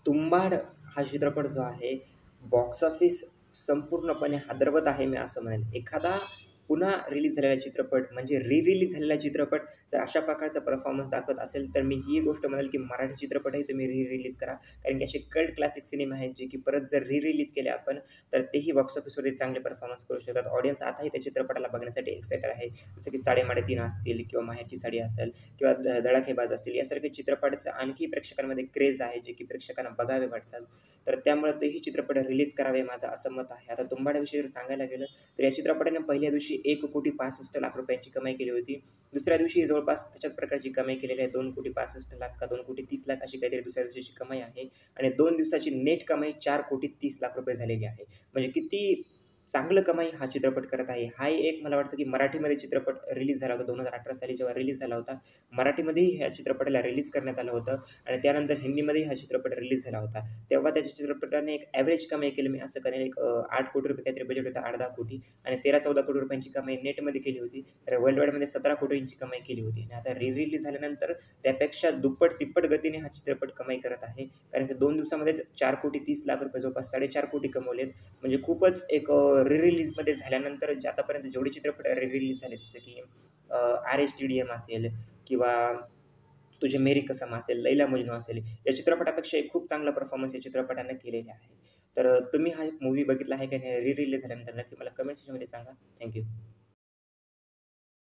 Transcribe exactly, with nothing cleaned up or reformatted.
तुंबाड हा चित्रपट जो आहे, बॉक्स ऑफिस संपूर्णपणे हादरवत आहे मी असं म्हणेल. एखादा पुन्हा रिलीज झालेला चित्रपट म्हणजे री-रिलीज झालेला चित्रपट जर अशा प्रकारचा परफॉर्मन्स दाखवत असेल, तर मी ही गोष्ट म्हणेल की मराठी चित्रपटही तुम्ही री-रिलीज करा. कारण की असे कल्ट क्लासिक सिनेमा आहेत, जे की परत जर री-रिलीज केले आपण, तर तेही बॉक्स ऑफिसवरती चांगले परफॉर्मन्स करू शकतात. ऑडियन्स आताही त्या चित्रपटाला बघण्यासाठी एक्सायटेड आहे. जसं की साडेसाडेतीन असतील किंवा माहेरची साडी असेल किंवा ध धडाकेबाज असतील, यासारखे चित्रपटाचं आणखी प्रेक्षकांमध्ये क्रेज आहे, जे की प्रेक्षकांना बघावे वाटतात. तर त्यामुळे तेही चित्रपट रिलीज करावे माझं असं मत आहे. आता तुंबाडविषयी जर सांगायला गेलं, तर या चित्रपटाने पहिल्या दिवशी एक कोटी पासष्ट लाख रुपयांची कमाई केली होती. दुसऱ्या दिवशी जवळपास तशाच प्रकारची कमाई केलेली आहे. दोन कोटी पासष्ट लाख का दोन कोटी तीस लाख अशी काहीतरी दुसऱ्या दिवशीची कमाई आहे आणि दोन दिवसाची नेट कमाई चार कोटी तीस लाख रुपये झालेली आहे. म्हणजे किती चांगलं कमाई हा चित्रपट करत आहे. हाही एक मला वाटतं, की मराठीमध्ये चित्रपट रिलीज झाला होता दोन हजार अठरा साली जेव्हा रिलीज झाला होता. मराठीमध्येही ह्या चित्रपटाला रिलीज करण्यात आलं होतं आणि त्यानंतर हिंदीमध्येही हा चित्रपट रिलीज झाला होता. तेव्हा त्याच्या चित्रपटाने एक ॲव्हरेज कमाई केली मी असं करेन एक अ, आठ कोटी रुपये काहीतरी बजेट होतं आठ दहा कोटी आणि तेरा चौदा कोटी रुपयांची कमाई नेटमध्ये केली होती. तर वर्ल्ड वाईडमध्ये सतरा कोटींची कमाई केली होती आणि आता री-रिलीज झाल्यानंतर त्यापेक्षा दुप्पट-तिप्पट गतीने हा चित्रपट कमाई करत आहे. कारण की दोन दिवसामध्येच चार कोटी तीस लाख रुपये जवळपास साडेचार कोटी कमवलेत. म्हणजे खूपच एक री-रिलीजमध्ये झाल्यानंतर जे आतापर्यंत जेवढे चित्रपट री-रिलीज झाले जसं की अ, आर-एच-टी-डी-एम असेल किंवा तुझे मेरी कसम असेल, लैला मजनू असेल, या चित्रपटापेक्षा एक खूप चांगला परफॉर्मन्स या चित्रपटानं केलेला आहे. तर अ, तुम्ही हा मूव्ही बघितला आहे का नाही? री-रिलीज झाल्यानंतर नक्की मला कमेंट सेक्शनमध्ये सांगा. Thank you.